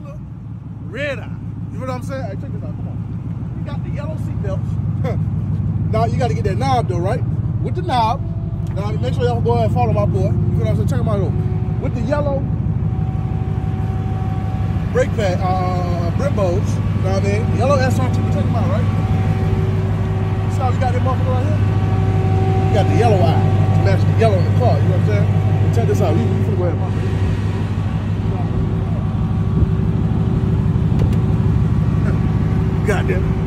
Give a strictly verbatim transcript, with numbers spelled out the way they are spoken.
Chrysler, red eye. You know what I'm saying? Hey, check this out, come on. You got the yellow seat belts. Now you got to get that knob though, right? With the knob. Now make sure y'all go ahead and follow my boy. You know what I'm saying? Check him out though. With the yellow brake pad, uh, Brimbos. You know what I mean? The yellow S R T. Check him out, right? See how we got that motherfucker right here? You got the yellow eye to match the yellow in the car. You know what I'm saying? And check this out. You, you finna go ahead, mama. Goddamn.